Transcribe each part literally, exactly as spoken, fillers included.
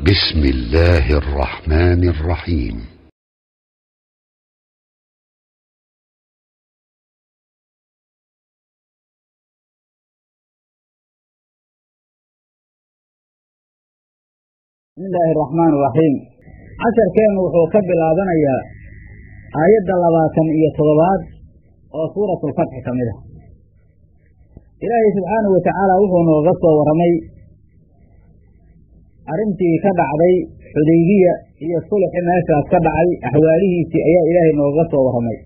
بسم الله الرحمن الرحيم. بسم الله الرحمن الرحيم. عشر كان وحو كبلادنا يا آيات اللباتن إيا تضبات وصورة الفتح كمدة. إلهي سبحانه وتعالى وحو نوغطه ورمي أرمتي كدعي حديبية هي الصلح ماشا كدعي أحواله في أياء إلهي نوغطه ورمي.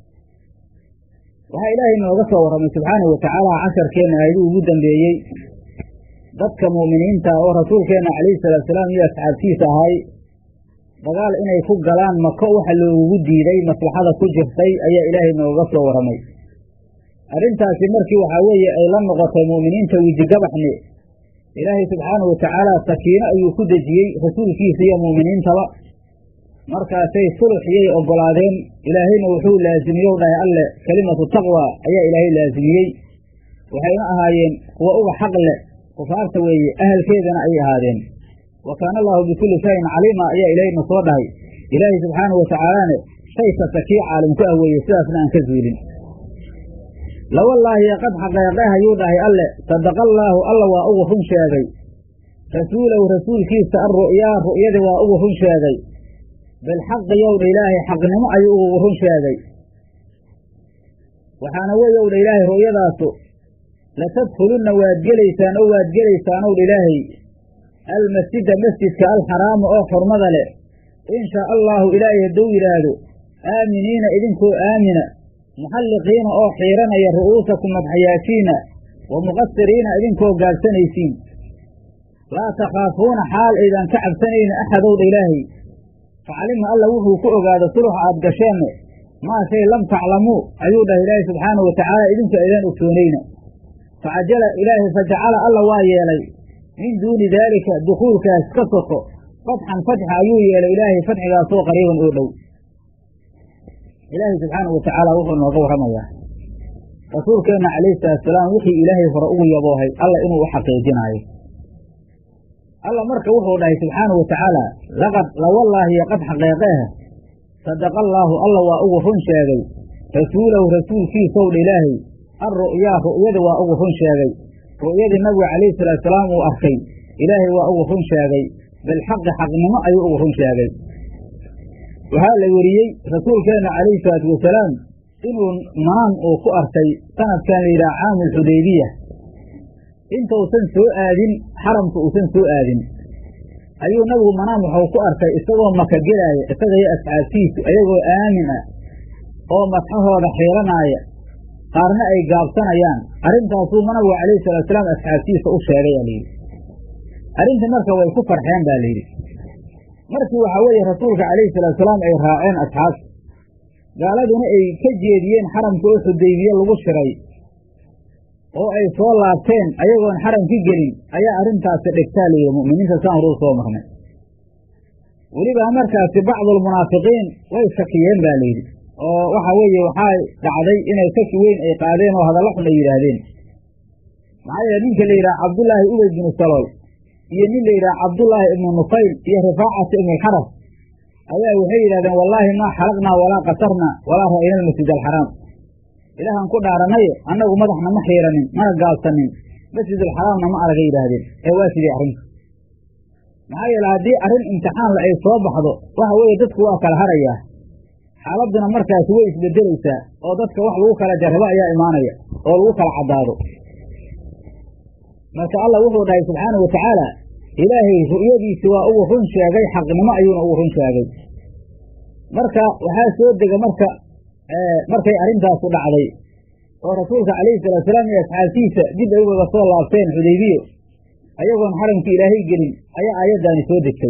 وها إلهي نوغطه ورمي سبحانه وتعالى عشر كان آيوه جدا بيجي dadka muuminiinta oo rasuulkeena kaleey salaatu salaam iyo asxaabtiisa ahay dagaal inay ku galaan Maka waxa loogu diiday maslaxada ku jirtay ayaa Ilaahay nooga soo waramay arintaasi markii waxa weeye ay la noqotay muuminiinta wiji gabaxne Ilaahay subhanahu wa ta'ala sakiina ayuu ku dajiyay rasuulkiisa iyo muuminiintaba markaasay sulxiyay ogolaadeen Ilaahayna wuxuu laazimiyay dhahay alle kalimatu taqwa ayaa Ilaahay laazimiyay waxayna ahaayeen kuwa uga xaq leh وفارت وي أهل كيدنا أي هذين وكان الله بكل شيء عليما أي إلهي نصوده إلهي سبحانه وتعالى شيء ستكيع على مكأوي يسافنا عن كذبين لو الله قد حقيقها يوضع ألا صدق الله الله وأوفن شاذي رسوله ورسول كيس الرؤيا رؤيا وأوفن شاذي بالحق يوضع إلهي حق نمع يوضع شاذي وحانوي يوضع إلهي رؤيا ذاته لتدخلن وادجليسان أو وادجليسان أو إلهي المسجد مسجد كالحرام أو حرمض له إن شاء الله إلهي الدو إلاده آمنين إذنكو آمنا محلقين أو حيران يرؤوسكم مبحياتين ومغسرين إذنكو قالسنيسين لا تخافون حال إذا كعب سنين أحد إلهي فعلم الله وهو كؤغا هذا صلح عبدشان ما شيء لم تعلموا أيوده إلهي سبحانه وتعالى إذنكو إذن أكتونين فعجل إلهي فجعل الله وايلي من دون ذلك دخول كاسكسك فتحا فتح أيوه إلى إلهي فتح ياسو قريبا أولو إلهي سبحانه وتعالى وفن وقوه رميه رسول كان عليه السلام وحي إلهي فرؤوه يبوهي الله إنه وحقه جنائي الله مرك وحو الله سبحانه وتعالى لقد لو والله قد حقيقه صدق الله الله وأوفن شاقي رسوله رسول في صول إلهي الرؤيا رؤيا وأوفن شاقي رؤيا النبي عليه الصلاة والسلام وأخي إلهي وأوفن شاقي بالحق حق نما أي أوفن شاقي وهذا يوريي رسول كان عليه الصلاة والسلام إنه منام أو فؤرتي سنة كان إلى عام الحديبية إنت وسن سوء آذن حرمت وسن سوء آذن أيو نبو منام أو فؤرتي استغوا مكة جلاية استغوا أسعاسيس أيو آمنة أو مسحه ضحيرنا قارنا أي قابتنا يان أرنت رسول منه عليه الصلاة والسلام أسحاسيس أشهرية لي أرنت مركة والكفر حيان بالي مركة وحوالي رسولك عليه الصلاة والسلام أي راعين أسحاس قالوا دون أي كجيدين حرم كوس الديبية لغشري أو أي صوال لابتين أيضاً حرم في جرين أي أرنت أسدكتالي المؤمنين سسان رسول مهمة ولبها مركة في بعض المنافقين ويسكيين بالي waxa weeye waxa dhacday inay ka weyn ay qaadeen oo hadal xun ay yiraahdeen maxay ninka la yiraahdo Abdullah ibn ibn Salol iyo nin la yiraahdo Abdullah ibn Nufayl iyo Rifaa'a ibn Harab ayaa waxay yiraahdeen wallahi ma xalaqna wala qatarna wala ra'ayna al-masjid al-haram ilaahan ku dhaaranay anagu madaxna ma xiiranin ma gaalsanin masjid al-haramna ma aragay yiraahdeen ee waa sidii arrin maxay yiraahdeen arrin imtixaan la ay soo baxdo waxa weeye dadku waa kala harayaa xaaladuna markaas way isbedelaysaa oo dadka wax lagu kala jarraba ayaa imaanaya oo lagu kala cadaado marka Allah wuxuu dhahay subhanahu wa ta'ala ilaahay ru'yadiisa waa uu run sheegay xaqnimo ayuuna uu run sheegay marka waxa soo dega marka ee markay arintaas u dhacday oo rasuulka kaleey salaatu salaam iyo asxaabtiisa dib ay uga soo laabteen Hudaybiya ayagoon xaramka ilaahay gelin ayaa aayadani soo degtay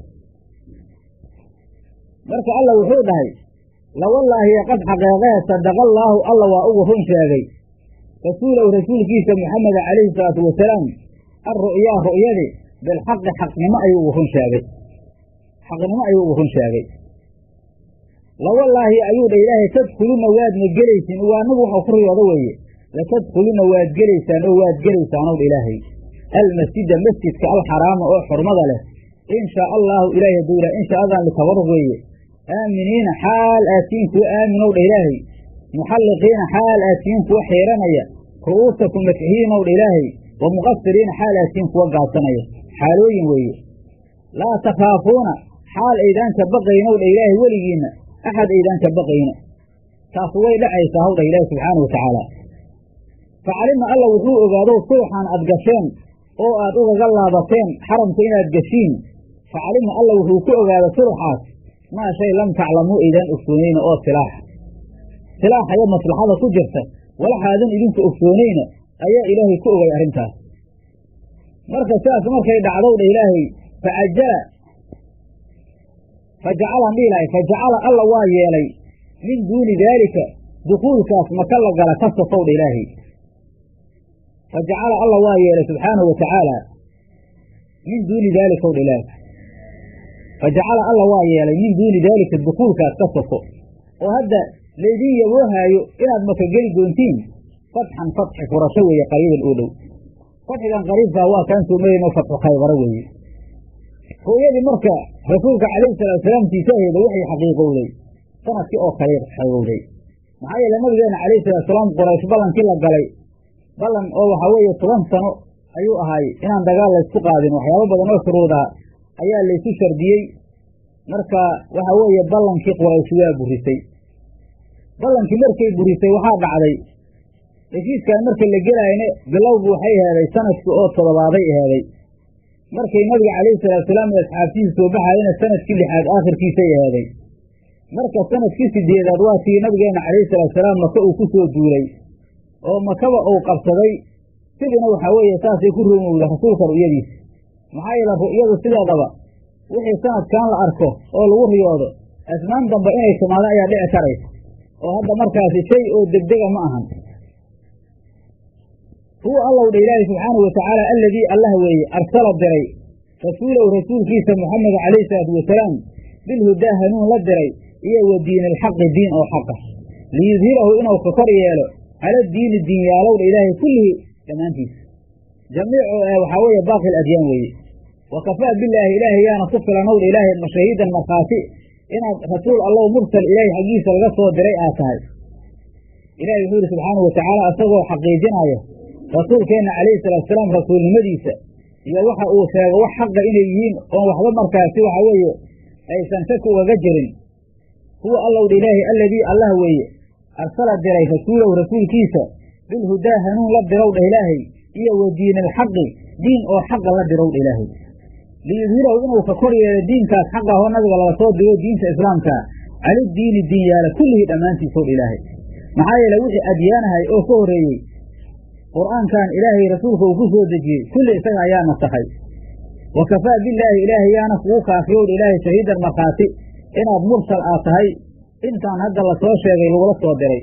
marka Allah wuxuu dhahay لو والله قد حقيقه صدق الله الله وأوفن شاقي رسوله ورسول كيسا محمد عليه الصلاة والسلام الرؤيا رؤيا بالحق حق ما أيوفن شاقي حق ما أيوفن شاقي لو والله أيود إلهي تدخلون واد نجليسين ونبوح أخرى وضوية لتدخلون واد جليسان أو واد جليسان أو إلهي المسجد مسجد كالحرام أو حرمض له in shaa allaahu ilaahay hadduu yidhaha in shaa'adan litabarruq weeye aaminiina xaal aadtiin kuwa aaminow dha ilaahay muxalliqiina xaal aadtiin kuwa xiiranaya ru'uusakum makaxiinow dha ilaahay wa muqasiriina xaal aadtiin kuwa gaabsanaya xaalooyin weeye laa takhaafuuna xaal aydaan ka baqaynow dha ilaahay weligiinna axad aydaan ka baqayna taasu way dhacaysaa hawdha ilaahi subxaana wa tacaala facalima alla wuxuu ogaadow sulxan aad gasheen oo aad ugaga laabateen xaramka inaad geshiin facalima alla wuxuu ku ogaada sulxaas maa shay lam taclamuu aydaan ogsoonayna oo silaaxa silaaxa iyo maslaxada ku jirta walaxaadan idinku ogsoonayna ayaa ilaahay ku ogay arrintaas marka sidaas markay dhacdowdha ilaahay facajala fajacala dhiilahay fajacala alla waa yeelay min duuni daalika dukuulkaas maka la gala ka sokowdha ilaahay fajacala alla waa yeelay subxaanahu wa tacaala min duuni daalika owdha ilaahay fajacala alla waa yeelay min duuni daalika dukuulkaas ka soko oo hadda laydin yaboohaayo inaad maka geli doontiin fatxan fatxi furasho weeye qariiban oo dhow fatxigan qariibkaa waa kaan soomayno fatxu khaybaro weeye ru'yadii marka rasuulka calayhi salaatusalaam tiisaaheeda waxay xaqiiqowday sanadkii oo kale xaqiiqowday maxaa yeele nabigeena calayhi salaatusalaam qoraysh ballankii la galay ballan oo waxaa weeye toban sano ayuu ahaay inaan dagaal laysku qaadin waxyaabo badan oo shuruudaa ayaa laysu shardiyey marka waxaa weeye ballankii quraysh waa burisay ballankii markay burisay waxaa dhacday heshiiskan marka la gelaayne bilowgu waxay heeday sanadkii oo todobaaday eheeday markay nabiga calayhi salaatusalaam iyo asxaabtiisa soo baxaayena sanadkii lixaad aakhirkiisay eheeday marka sanadkii sideedaad waa tii nabigeena calayhi salaatusalaam maka uu ku soo duulay oo makaba uu qabsaday sidina waxaa weeye saasay ku rumowda rasuulka ru'yadiisa maxaa yeele ru'yadu sideedaba wixii sanadkan la arko oo lagu riyoodo asmaan dambe inay timaado ayaa dhici karaysa oo hadda markaasi shay oo degdega ma ahan huwa allow dha ilaahi subxaanahu wa tacaala alladii allah weeye arsala diray rasuulahu rasuulkiisa muxameda calayhi salaatu wasalaam bilhudaa hanuun la diray iyo wa diini alxaqi diin oo xaqa liyudhirahu inuu ka kor yeelo cala diini diinyaalowdha ilaahay kullihii dhammaantiisa jamiicu ee waxaa weeye baaqi aladyaan weeye wa kafaa bilaahi ilaahay yaana ku filanowdha ilaahay mashahiidan markhaati inaad rasuul allow mursal ilaahay xaggiisa laga soo diray aad tahay ilahi wuxuu yidhi subxaanahu wa tacaala isagoo xaqiijinaya rasuulkeenna calayhi salaatusalaam rasuulnimadiisa iyo waxa uu sheego wax xaqa inay yihiin oon waxba markaasi waxa weeye aysan shaki ugaga jirin huwa allowdha ilaahi alladii allah weeye arsala diray rasuulahu rasuulkiisa bilhudaa hanuun la dirowdha ilaahay iyo wa diini alxaqi diin oo xaqa la dirowdha ilaahay liyudhirahu inuu ka kor yeelo diinkaas xaqa ahoo nabiga laga soo digo diinta islaamkaa cala diini diin yaala kullihii dhammaantiisowdha ilaahay maxaa yeele wixii adyaanahay oo ka horreeyey qur'aankan ilaahay rasuulka uu ku soo dejiyey kulli isaga ayaa nasakhay wa kafaa bilaahi ilaahay yaana kugu kaafiyowdha ilaahay shahiidan markhaati inaad mursal aad tahay intaan hadda la soo sheegay lagula soo diray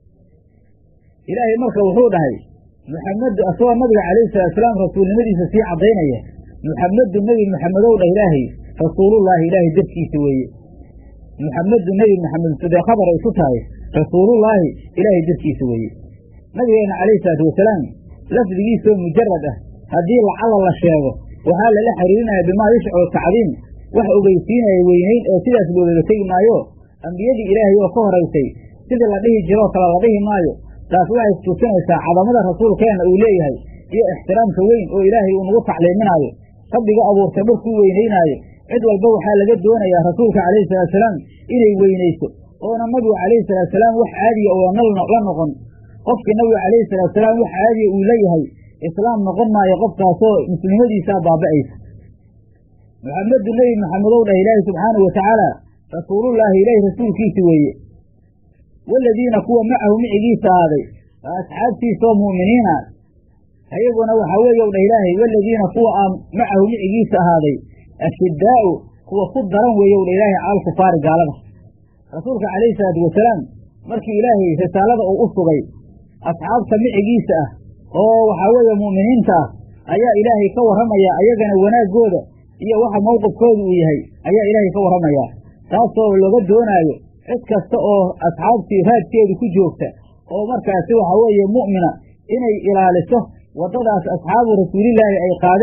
ilaahay marka wuxuu dhahay muxamedu asagoo nabiga calayhi salaatusalaam rasuulnimadiisa sii caddaynaya muxamedu nebi muxamedow dhah ilaahay rasuulullaahi ilaahay darkiisa weeye muxamedu nebi muxamed sidee khabar ay ku tahay rasuulullaahi ilaahay darkiisa weeye nabigeena calayhi salaatu wasalaam lafdigiisoo mujarad ah haddii lacala la sheego waxaa lala xiriirinaya bimaa yashcu tacdiim wax ogeysiinaya weynayn oo sidaas loogaga tegi maayo ambiyadii ilaahay oo ka horaysay sidii la dhihi jiroo kale la dhihi maayo taas waxay tusinaysaa cadamada rasuulkeenna uu leeyahay iyo ixtiraamka weyn oo ilaahay uu nagu tacliiminaayo rabbiga abuurtay markuu weynaynaayo cid walba waxaa laga doonayaa rasuulka calayhi salaatusalaam inay weynayso oona nabigu calayhi salaatusalaam wax caadiya oo la noqon qofkii nabiga calayhi salaatusalaam wax caadiya uu leeyahay islaam noqon maayo qofkaasoo muslimadiisaa baaba'aysa muxamedu nebi maxamedow dhah ilaahi subxaanahu wa tacaala rasuulullaahi ilaahi rasuulkiisi weeye waaladiina kuwa macahu micigiisa ahaaday waa asxaabtiisaoo mu'miniina ayaguna waxaa weeye ow dhah ilaahay waaladiina kuwa aa macahu micigiisa ahaaday ashiddaa'u kuwa ku daran weeye ow dha ilaahay cala alkufaari gaalada rasuulka calayhi salaatu wasalaam markii ilaahay risaalada uu u sugay asxaabta micigiisa ah oo waxaa weeye mu'miniinta ah ayaa ilaahay ka warramaya ayagana wanaaggooda iyo waxa mawqifkooda uu yahay ayaa ilaahay ka warramayaa taasoo looga doonaayo cid kasta oo asxaabtii raadkeedu ku joogta oo markaasi waxaa weeye mu'mina inay ilaaliso waddadaas asxaabu rasuulillaahi ay qaadeen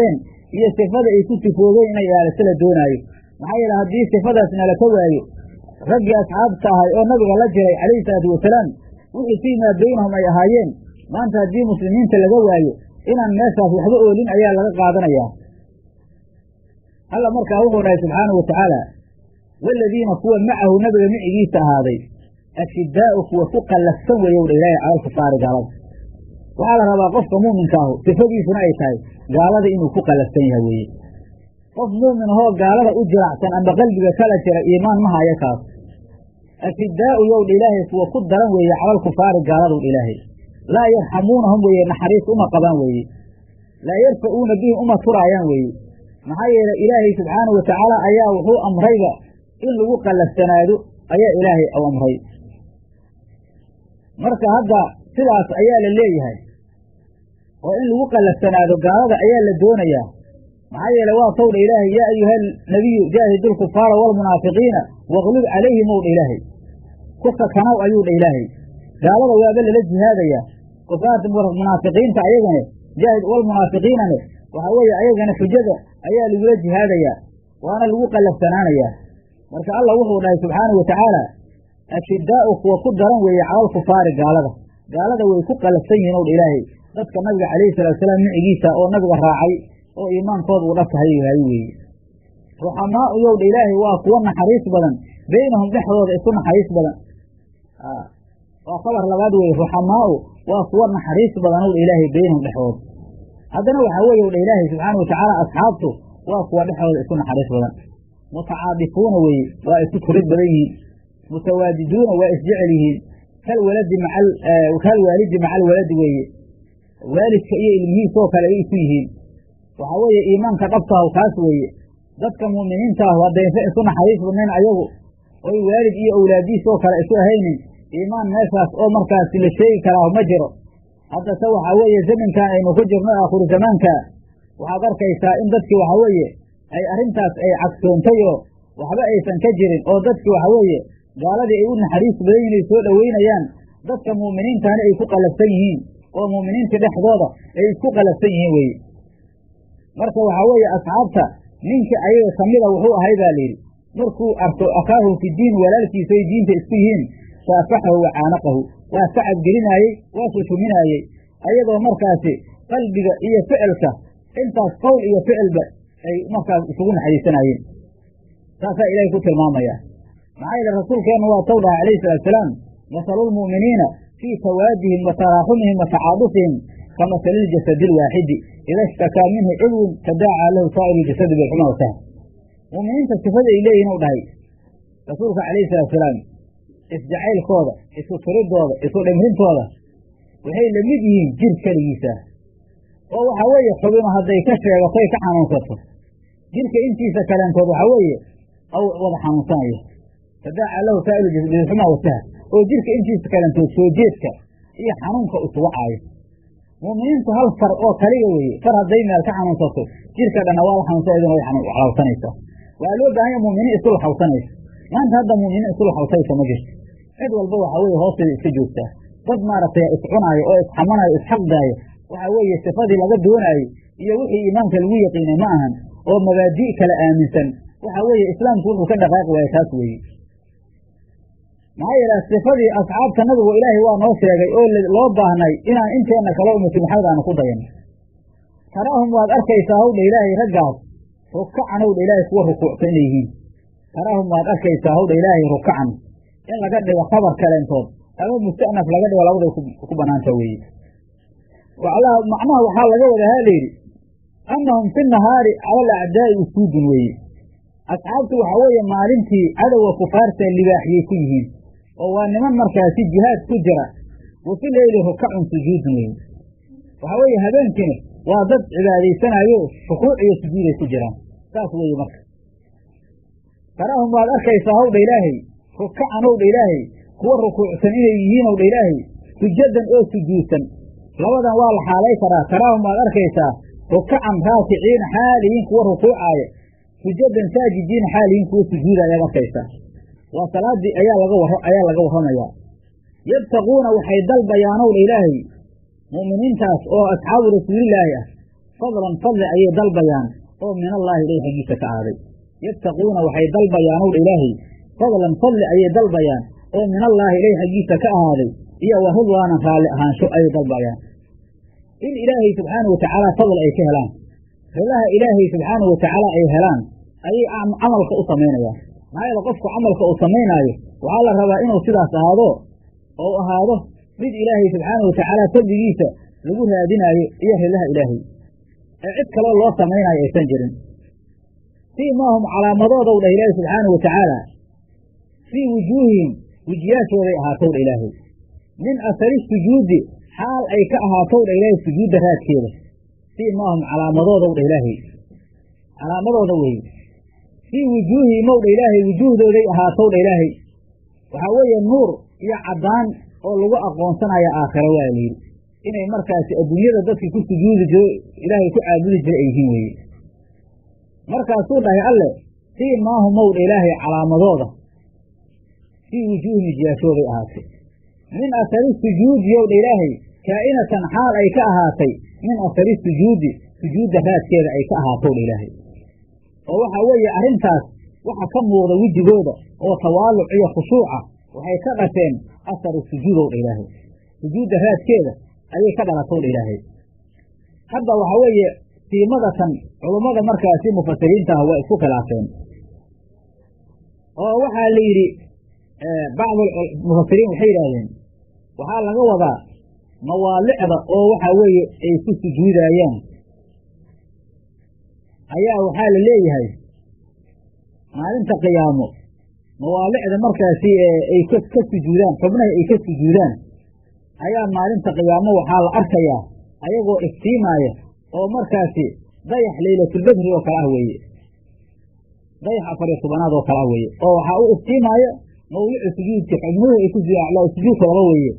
iyo sifada ay ku sifoobeen inay ilaaliso la doonaayo. maxaa yeele haddii sifadaas nalaka waayo raggii asxaabta ahay oo nabiga la jiray calayhi salaatu wasalaam wixii fii maa baynahum ay ahaayeen, maanta haddii muslimiinta laga waayo inaan meeshaas waxba oolin ayaa laga qaadanayaa. alla markaa wuxuu dhahay subxaanahu watacaala, waaladiina kuwa macahu nabiga micigiisa ahaaday ashiddaa'u kuwa ku qallafsan weeye wdha ilaahay cala alkufaari gaalada. waxaa la rabaa qofka muuminka ahu sifadiisuna ay tahay gaalada inuu ku qallafsan yahay weeye. qof muumin ahoo gaalada u jiracsan amba qalbiga kala jira iimaan ma haya kaas. ashiddaa'u yowdha ilaahay kuwa ku daran weeye cala alkufaari gaaladowdha ilaahay, laa yarxamuunahum weeye naxariis uma qabaan weeye, laa yarfa'uuna bihim uma turaayaan weeye. maxaa yeele ilaahay subxaanahu watacaala ayaa wuxuu amrayba in lagu qallafsanaado ayaa ilaahay u amray. marka hadda sidaas ayaa la leeyahay oo in lagu qallafsanaado gaalada ayaa la doonayaa. maxaa yeele waa towdha ilaahay, yaa ayuha nabiyu jaahidu lkufaara waalmunaafiqiina waqlub calayhim owdha ilaahay, ku sakanow ayuu dha ilaahay. gaalada waaba lala jihaadayaa, kufaarta munaafiqiinta ayagane jaahid walmunaafiqiinane waxaa weeye ayagana xujada ayaa lagula jihaadayaa, waana lagu qallafsanaanayaa. marka allah wuxuu dhahay subxaanahu watacaala, ashiddaa'u kuwa ku daran weeye cala alkufaari gaalada. gaalada way ku qallafsan yihiin owdha ilaahay dadka nabiga calayhi salatu wasalaam micigiisa oo nabiga raacay oo iimaankooda uu dhaftahay yahay weeye. ruxamaa'u yowdha ilaahay waa kuwa naxariis badan, baynahum dhexdooda isku naxariis badan. waa khabar labaad weeye, ruxamaa'u waa kuwa naxariis badan owdha ilaahay baynahum dhexdooda. haddana waxaa weeye owdha ilaahay subxaana watacaala asxaabtu waa kuwa dhexdooda isku naxariis badan. mutacaadifuuna weeye, waa isku turid badan yihiin. mutawaadiduuna waa isjecel yihiin. kalwaladi maca kalwaalidi maca alwaladi weeye, waalidka iyo ilmihiisoo kale ay isu yihiin. waxaa weeye iimaanka dhabtaahu kaas weeye. dadka mu'miniinta ahu haddaysa isu naxariis badnayn ayagu oy waalid iyo awlaadiisoo kale isu ahaynin, iimaan meeshaas oo markaasi la sheegi karaahu ma jiro. haddase waxaa weeye zamankan aynu ku jirno aakhiru zamaanka waxaad arkaysaa in dadkii waxaa weeye ay arrintaas ay cagsoontay oo waxba aysan ka jirin, oo dadkii waxaa weeye gaaladii ay u naxariis badan yihin ay soo dhoweynayaan, dadka mu'miniintana ay ku qallafsan yihiin oo mu'miniinta dhexdooda ay isku qallafsan yihiin weye. marka waxaa weeye asxaabta ninkii ayaga kamida wuxuu ahay baa layidhi, markuu arko akhaahu fi diin walaalkiisa ay diinta isku yihiin, saafaxahu wa caanaqahu, waa sacab gelinaayey, waa sushuminaayey, ayadoo markaasi qalbiga iyo ficilka intaas qowl iyo ficilba ay markaas isugu naxariisanaayeen. saasaa ilaahay ku tilmaamaya. maxaa yeele rasuulkeenna waa taw dhaha calayhi salaatusalaam, masalu lmu'miniina fii tawaadihim wa taraaxumihim wa tacaadufihim ka masali ljasadi alwaaxidi ida ishtakaa minhu cudwun tadaacaa lahu saa'iru ljasadi bilxuma wasahd. mu'miniinta sifada ay leeyihin u dhahay rasuulka calayhi salaatusalaam, isjacaylkooda, isu tiridooda, isu dhimrintooda waxay la mid yihiin jir keligiisa. oo waxaa weeye xubino hadday ka sheegato ay ka xanuunsato, jirka intiisa kaleentood waxaa weeye aw wada xanuunsanaya. tadaacaa lahu saa'iru jasadi bilxuma wasahd, oo jirka intiisa kaleentood soo jeedka iyo xanuunka isugu caayo. mu'miniintu hal far oo kaliga weeye, far hadday meel ka xanuunsato jirka dhanna waa la xanuunsan, idin way xawsanaysaa. waa loo baahan ya mu'miniin isu laxawsanaysa. maanta hadda mu'miniin isu laxawsaysa ma jirto. cid walba waxaa weeye hoosteeda iska joogtaa. dad maaragtay iscunaayo oo isxamanayo isxaqdaayo waxaa weeye sifadii laga doonaayo iyo wixii iimaanka lagu yaqiinay ma ahan, oo mabaadi' kala aaminsan. waxaa weeye islaamku wuxuu ka dhaqaaqi waaye taas weeye. maxaa yeele sifadii asxaabta nabigu ilaahay waa noo sheegay oo loo baahnay inaan inteenna kale ummati maxamed aanu ku dayan. taraahum waad arkaysaa howdha ilaahay raggaas rukacan howdha ilaahay kuwa rukuucsan inay yihiin. taraahum waad arkaysaa howdha ilaahay rukacan in laga dhigo khabar kaleentood ama musta'naf laga dhigo labaday ku banaanta weeye. macnaha waxaa laga wadahaa layidhi annahum fi nahaari cala alacdaa'i usuudun weeye. asxaabtu waxaa weeye maalintii cadowga kufaarta libaaxiyey ku yihiin, oo waa niman markaasi jihaad ku jira. wa fi leyli rukacun sujuudun weeye. waxaa weeye habeenkiina waa dad cibaadaysanayo rukuuc iyo sujuuday ku jiraan. saas weeye marka taraahum waad arkaysaa howdha ilaahay rukacan howdha ilaahay kuwa rukuucsan inay yihiin howdha ilaahay, sujadan oo sujuudsan. labadan waa la xaalay karaa. taraahum waad arkaysaa rukacan raakiciina xaaliyiin kuwa rukuucaaya, sujadan saajidiin xaaliyiin kuwa sujuuda ayaad arkaysaa. waa salaadii ayaa laga war ayaa laga warramayaa. yabtaquuna waxay dalbayaan owdha ilaahay mu'miniintaas oo asxaabu rasuulilaahi ah, fadlan fadli ayay dalbayaan oo min allaahi ilaahi xaggiisa ka ahaaday yabtaquuna waxay dalbayaan ow dha ilaahay fadlan fadli ayay dalbayaan oo min allaahi ilaahi xaggiisa ka ahaaday iyo wa ridwaanan raalli ahaansho ayay dalbayaan in ilaahay subxaanahu watacaala fadl ay ka helaan rilaha ilaahay subxaanahu watacaala ay helaan ayay camalka u samaynayaan maxaa yeele qofku camalka uu samaynaayo waxaa la rabaa inuu sidaas ahaado oo ahaado mid ilaahay subxaanahu watacaala fadligiisa lagu raadinaayo iyo rilaha ilaahay ee cid kaloo loo samaynaayo aysan jirin fii maahum calaamadoodow dhah ilaahay subxaanahu watacaala fii wujuuhihim wejiyaashooday ahaatow dha ilaahay min asari sujuudi xaal ay ka ahaatow dha ilaahay sujuudda raadkeeda fii maahum calaamadoodow dha ilaahay calaamadooda weeye fii wujuuhihim ow dha ilaahay wujuuhdooday ahaatow dha ilaahay waxaa weeye nuur iyo caddaan oo lagu aqoonsanaya aakhiro waa layidhi inay markaasi adduunyada dadkii ku sujuudi jiro ilaahay ku caabudi jira ay yihiin weeye markaasuu dhahay alle fii maahumow dha ilaahay calaamadooda fii wujuuhim wejiyaashooday ahaatay min asari sujuudi yow dha ilaahay kaa'inatan xaal ay ka ahaatay min asari sujuudi sujuudda raadkeeda ay ka ahaatow dha ilaahay oo waxaa weeye arrintaas waxa ka muuqda wejigooda oo tawaaluc iyo khushuuca waxay ka dhasheen asaru sujuudow dha ilaahay sujuudda raadkeeda ayay ka dhalatow dha ilaahay hadda waxaa weeye siimadatan culummada markaasi mufasiriinta ah waa isku khilaafeen oo waxaa la yidhi bacdu mufasiriin waxay yidhaahdeen waxaa laga wadaa mawaalicda oo waxaa weeye ay ku sujuudaayaan ayaa waxaa la leeyahay maalinta qiyaamo mawaalicda markaasi ay ka sujuudaan xubnaha ay ka sujuudaan ayaa maalinta qiyaamo waxaa la arkayaa ayagoo iftiimaaya oo markaasi dayax laylatulbedri oo kale ah weeye dayax afar iyo tobanaad oo kale ah weeye oo waxaa u iftiimaaya mawlicu sujuudka xubnuhu ay ku sujuudkooda weeye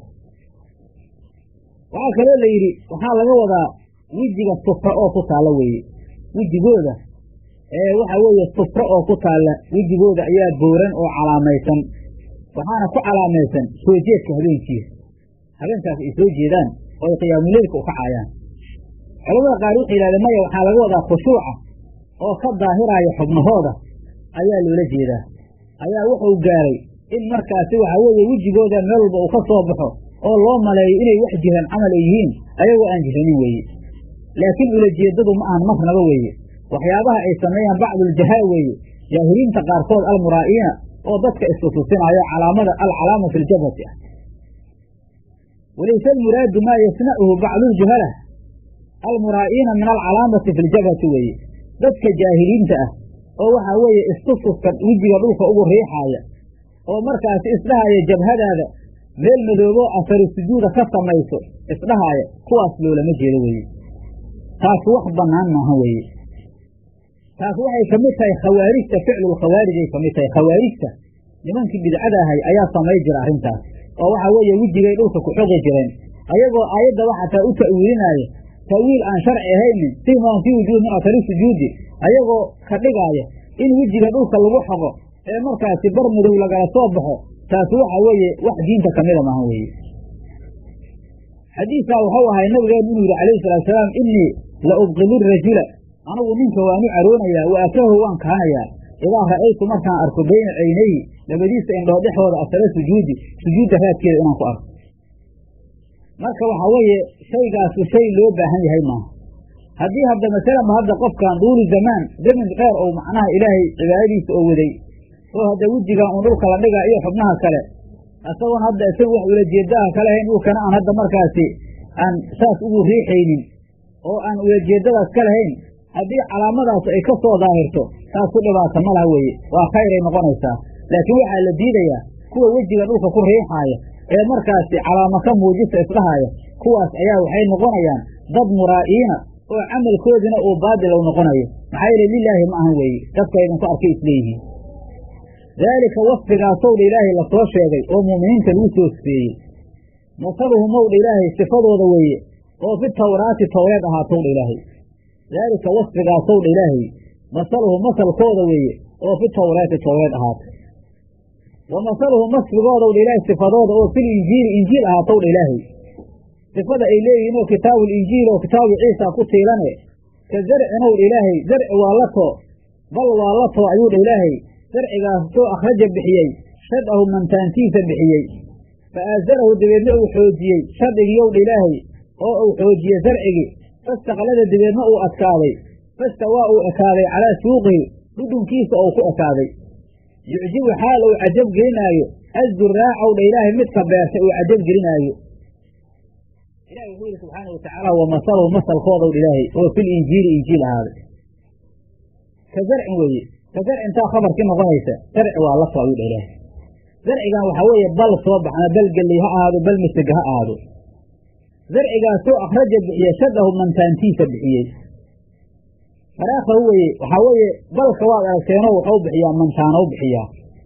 waxaa kaloo la yidhi waxaa laga wadaa wejiga sufra oo ku taalla weeye wejigooda ee waxaa weeye sufra oo ku taalla wejigooda ayaa booran oo calaamaysan waxaana ku calaamaysan soo jeedka habeenkiisa habeenkaas ay soo jeedaan oo ay qiyaamuleylka u kacaayaan culamada qaar waxay yidhahdeen maya waxaa laga wadaa khushuuca oo ka daahiraaya xubnahooda ayaa loola jeedaa ayaa wuxuu gaaray in markaasi waxaa weeye wejigooda meel walba uu ka soo baxo oo loo maleeyo inay wax jiran camal ay yihiin ayagoo aan jiranin weeye laakiin ulajeeddadu ma ahan marnaba weeye waxyaabaha ay sameeyaan bacduljahaa weeye jaahiliinta qaarkood almuraa'iina oo dadka istutusinaayo calaamada alcalaama fi ljabhati ah walayse almuraadu maa yasnacuhu bacduljuhala almuraa'iina min alcalaamati fi ljabhati weeye dadka jaahiliinta ah oo waxaa weeye istutuska wejiga dhulka ugu riixaaya oo markaasi isdhahaaya jabhadaada meel madooboo asaru sujuuda ka samayso isdhahaaya kuwaas loolama jeedo weeye taas wax bannaan maaha weeye taas waxay ka mid tahay khawaarijta ficlulkhawaarijay ka mid tahay khawaarijta nimankii bidcada ahay ayaa samay jira arrintaas oo waxaa weeye wejigay dhulka ku xoqi jireen ayagoo aayaddaba xataa u ta'wiilinaayo ta'wiil aan sharci ahaynin simaahum fii wujuuhi min asari sujuudi ayagoo ka dhigaaya in wejiga dhulka lagu xoqo ee markaasi bar madow lagala soo baxo taasi waxaa weeye wax diinta ka mida maaha weeye xadiiskaa wuxuu ahay nabigeenu inuu yidhi calayhi salaatusalaam innii la ubqilu rajula anigu ninka waanu caroonayaa wa akrahu waan kahanayaa idaa ra'aytu markaan arko bayna caynayhi labadiisa indhood dhexooda asala sujuudi sujuudda raadkeeda inaan ku arko marka waxaa weeye shaygaasu shay loo baahan yahay maaha haddii hadda masalanba hadda qofkan duuli zamaan zamin dheer ou macnaha ilaahay cibaadadiisa oo waday oo hadda wejigan uun dhulka la dhigaa iyo xubnaha kale isagoon hadda isaga wax ulajeedaha kale hayn dhulkana aan hadda markaasi aan saas ugu riixaynin oo aan ulajeedadaas ka lahayn haddii calaamadaas ay ka soo daahirto taas ku dhibaata ma laha weeye waa khayray noqonaysaa laakiin waxaa la diidayaa kuwa wejiga dhulka ku riixaaya ee markaasi calaamo ka muujista isdhahaaya kuwaas ayaa waxay noqonayaan dad muraa'iina oo camalkoodina uu baadil u noqonayo maxaa yeele lilaahi ma ahan weeye dadka idinku arkay isleeyihiin daalika wasfigaasowdha ilaahay lasoo sheegay oo mu'miniinta lagu soo sifeeyey masaluhumowdha ilaahay sifadooda weeye oo fi tawraati towreed ahaatowdha ilaahay daalika wasfigaasowdha ilaahay masaluhum masalkooda weeye oo fi tawraati towreed ahaatay wa masaluhum wasfigoodowdha ilaahay sifadooda oo fil injiili injiil ahaatowdha ilaahay sifada ay leeyihiin oo kitaabulinjiil oo kitaabu ciisa ku tiilane ka zarcinow ilaahay zarci waa la too bal waa la too ayuu dha ilaahay zarcigaas soo akhraja bixiyey shad'ahu mantaantiisa bixiyey fa aasarahu dabeedna uu xoojiyey shadhigiiyow dha ilaahay oo uu xoojiyey zarcigii fastaqlada dabeedna uu adkaaday fastawaa uu ekaaday calaa suuqihi dhudhunkiisa ou ku ekaaday yucjibu xaal uu cajab gelinaayo azzuraacow dha ilaahay midka beertay uu cajab gelinaayo ilahi wuxuu yidhi subxaana watacaala wa masaluhu masalkoodaw dha ilaahay oo fil injiili injiil ahaaday ka zarcin weeye ka zarcintaa khabarkii noqonaysa zarci waa la soo ayuu dha ilaahay zarcigan waxaa weeye bal soo baxna bal gelley ha ahaado bal misig ha ahaado zarcigaasoo akhraja bixiye shadahu mantaantiisa bixiyey faraakhahu weye waxaa weeye balka waad aragteenoo waxau bixiyaa mantaanow bixiyaa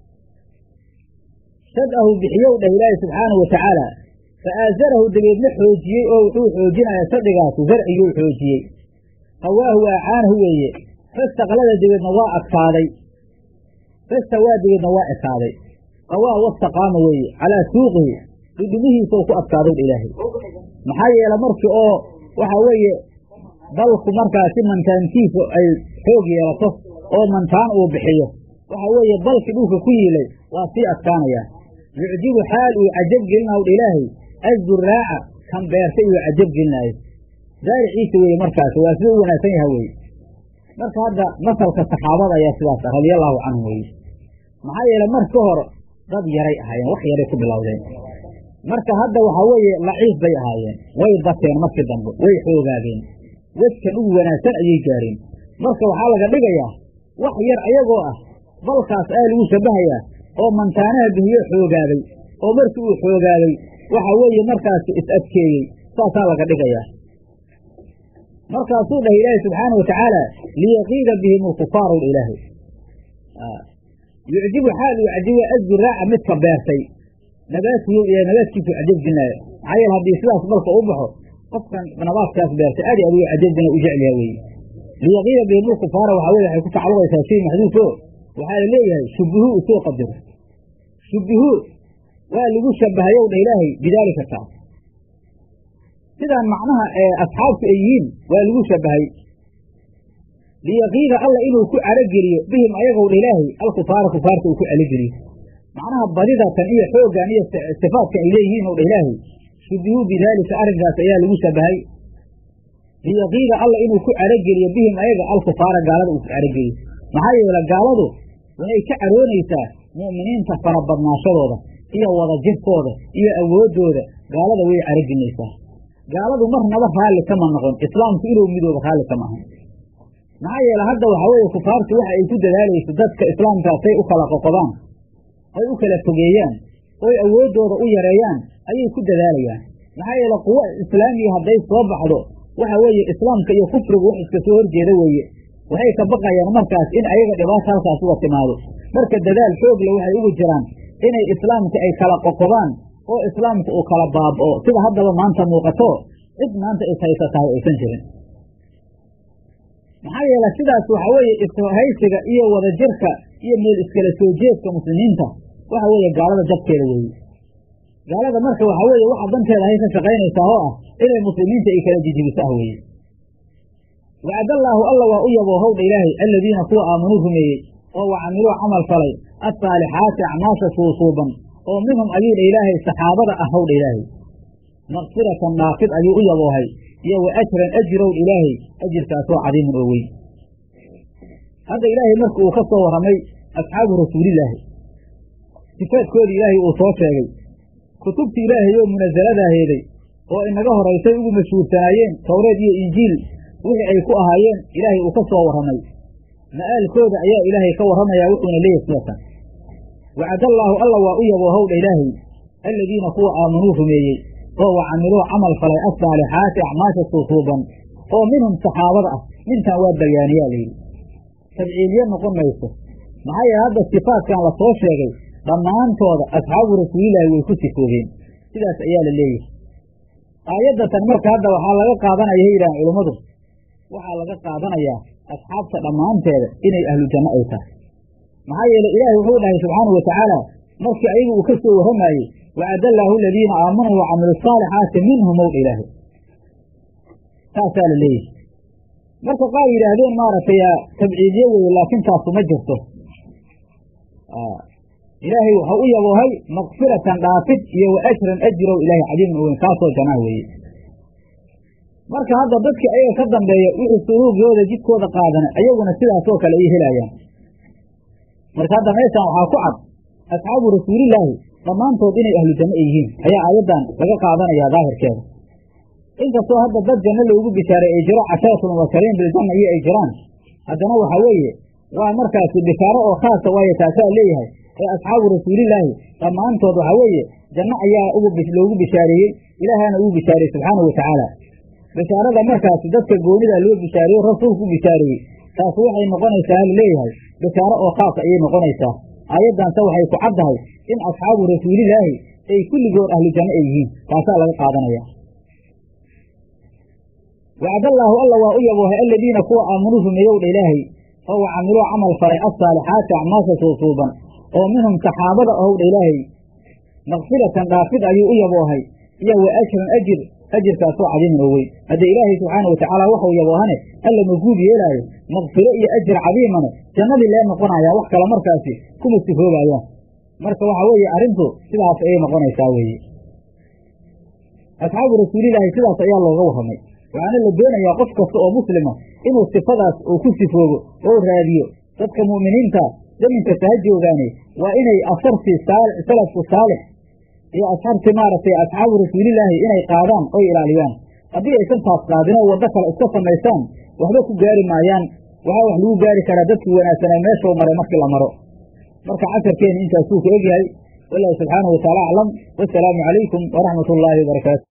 shadahu bixiyow dhah ilaahi subxaanahu watacaala fa aasarahu dabeedna xoojiyey oo wuxuu xoojinayaa shadhigaasi zarciguu xoojiyey qawaahu aacaanahu weeye fastaqlada dabeedna waa adkaaday fastawaa dabeedna waa ekaaday qawaa wastaqaama weeye calaa suuqihi dhudhumihiisau ku adkaadow dha ilaahay maxaa yeele markii oo waxaa weeye balku markaasi mantaantiisu ay xoog yeelato oo mantaan uu bixiyo waxaa weeye balkii dhulka ku yiilay waa sii adkaanayaa yucjibu xaal uu cajab gelinaw dha ilaahay azzuraaca kan beertay uu cajab gelinaayo zaariciisa weeye markaasi waa sida u wanaagsan yaha weeye marka hadda masalka saxaabada ayaa sidaas ah radiallahu canhum weye maxaa yeele marka hor dad yaray ahaayeen wax yaray ku bilowdeen marka hadda waxaa weeye laciif bay ahaayeen way bateen markii dambe way xoogaageen wejkan ugu wanaagsan ayay gaareen marka waxaa laga dhigayaa wax yar ayagoo ah balkaas ayaa lagu shabahayaa oo mantaanaha bihiyo xoogaaday oo markii uu xoogaaday waxaa weeye markaas is adkeeyey saasaa laga dhigayaa markaasuu dhahay ilaahi subxaana watacaala liyaqiida bihim ulkufaaru dha ilaahay yucjibu xaal uu cajiba azzuraaca midka beertay nabaadkiy nabaadkiisu cajab gelinaayo maxaa yeele haddii sidaas balka u baxo qofkan nabaadkaas beertay aad aad u cajabgina u jecliyaa weye liyaqiida bihim ulkufaara waxaa weye waxay ku tacalluqaysaa shay maxduufo waxaa la leeyahay shubihuu usoo qadiro shubihuu waa lagu shabahayow dha ilaahay bidaalika taas sidaan macnaha ee asxaabtu ay yihiin waa lagu shabahay liyaqiida alla inuu ku carogeliyo bihim ayagow dha ilaahay alkufaara kufaarta uu ku calogeliyo macnaha badidatan iyo xooggan iyo sifaadkan ay leeyihiin ow dha ilaahay shubihuu bidaalika arrinkaas ayaa lagu shabahay liyaqiida alla inuu ku carogeliyo bihim ayaga alkufaara gaalada uu ku carogeliyo maxaa yeele gaaladu waxay ka caroonaysaa mu'miniinta farabadnaashadooda iyo wada jirkooda iyo awooddooda gaalada way carogelinaysaa gaaladu marnaba raalli kama noqon islaamku inuu midooba raalli kama ahan maxaa yeele hadda waxaa weeye kufaartu waxa ay ku dadaalayso dadka islaamkaasay u kala qoqobaan ay u kala fogeeyaan oy awooddooda u yareeyaan ayay ku dadaalayaan maxaa yeele quwo islaamiga hadday soo baxdo waxa weeye islaamka iyo kufrigu wax iska soo horjeeda weeye waxay ka baqayaan markaas in ayaga dhibaata halkaas uga timaado marka dadaal xoogle waxay ugu jiraan inay islaamka ay kala qoqobaan oo islaamka uu kala baaba'o sida haddaba maanta muuqato cid maanta ishaysa tahay aysan jirin maxaa yeele sidaas waxaa weeye ishaysiga iyo wadajirka iyo meel iskala soo jeedka muslimiinta waxa weeye gaalada jabkeeda weeye gaalada marka waxaa weeye waxa danteeda hay ka shaqaynaysaa oo ah inay muslimiinta ay kala jijibiso ah weeye wacadallaahu alla waa u yaboo howdha ilaahay aladiina kuwa aamanuu rumeeyey oo wa camiluu camal falay assaalixaati acmaasha suusuuban oo minhum ayuudha ilaahay saxaabada ah howdha ilaahay maqfiratan dhaafid ayuu u yaboohay iyo wa ajran ajirowdha ilaahay ajirkaasoo cadiiman oo weyn hadda ilaahay marka uu ka soo warramay asxaabu rasuulillaahi sifaadkoodii ilaahay uu soo sheegay kutubta ilaahay oo munasaladaaheeday oo inaga horaysay ugu mashhuursanaayeen towreed iyo injiil wixii ay ku ahaayeen ilaahay uu ka soo warramay ma'aalkooda ayaa ilaahay ka warramayaa wuxuuna leeyahay sidatan wacadallaahu alla waa u yaboo howdha ilaahay aladiina kuwa aamanuu rumeeyey oo wa camiluu camal falay assaalixaati acmaasha suusuuban oo minhum saxaabada ah mintan waa bayaaniyaa layidhi tabciiliye noqon mayso maxaa yeele hadda sifaadkan la soo sheegay dhammaantooda asxaabu rasuulilaahi way ku sifoogeen sidaas ayaa la leeyahay aayaddatan marka hadda waxaa laga qaadanaya hay yidhahan culummadu waxaa laga qaadanayaa asxaabta dhammaanteeda inay ahlu janno ay tahay maxaa yeele ilaahay wuxuu dhahay subxaanau watacaala markii ayagu uu ka soo warramaayey wacadallaahu aladiina aamanuu wa camilu asaalixaati minhum owdha ilaahay saasaa la leeyahay marka qaar yidhaahdeen maaragtay tabciidye weye laakiin taasu ma jirto ilaahay waxau u yaboohay makfiratan dhaafid iyo wa ajran ajrow ilaahay cadiiman weyn kaasoo janaa weeye marka hadda dadka ayaga ka dambeeya wixii suluugooda jidkooda qaadana ayaguna sidaasoo kale ay helayaan marka hadda meeshaan waxaa ku cad asxaabu rasuulillaahi dhammaantood inay ahlu janno ay yihiin ayaa aayaddan laga qaadanayaa daahirkeeda inkastoo hadda dad janno loogu bishaaray ay jiro casharatun mubashariin biljanna iyo ay jiraan haddana waxaa weeye waa markaasi bishaaro oo khaasa waayo taasaa leeyahay ee asxaabu rasuulillaahi dhammaantood waxaa weeye janno ayaa loogu bishaareeyey ilaahana uu bishaariyey subxaanahu watacaala bishaarada markaasi dadka goonida loo bishaariyo rasuulku bishaareeyey taas waxay noqonaysaa hal leeyahay bishaaro oo khaasa ayay noqonaysaa aayaddanse waxay ku caddahay in asxaabu rasuulillaahi ay kulligood ahlu janno ay yihiin taasaa laga qaadanaya wacdallaahu alla waa u yaboohay aladiina kuwa aamanuu rumeeyowdha ilaahay oo wa camiluu camal faray assaalixaati acmaasha suusuuban oo minhum saxaabada ahowdha ilaahay makfiratan dhaafid ayuu u yaboohay iyo wa ajran ajir ajirkaasoo cadiiman oo weyn haddee ilaahay subxaana watacaala waxau yaboohane alla maguud yeelaayo makfiro iyo ajir cadiimane jannadii lee noqonayaa wax kale markaasi kuma sifoobayaan marka waxaa weeye arrintu sidaas ayay noqonaysaa weeye asxaabu rasuulilaahi sidaas ayaa looga warramay waxaana la doonayaa qof kasta oo muslima inuu sifadaas uu ku sifoobo oo raadiyo dadka mu'miniinta zaminka saha joogaane waa inay asartii salafku saalix iyo asxaabtii maaragtay asxaabu rasuulillaahi inay qaadaan oy ilaaliyaan haddii aysan taas qaadin oo waddo kale iska samaysaan waxba ku gaari maayaan waxaa wax lagu gaari karaa dadkii wanaagsanaa meeshuu maray markii la maro marka casharkeeni intaasuu ka egyahay wallaahi subxaanahu watacaala aclam wasalaamu calaykum waraxmat ullaahi wabarakaatu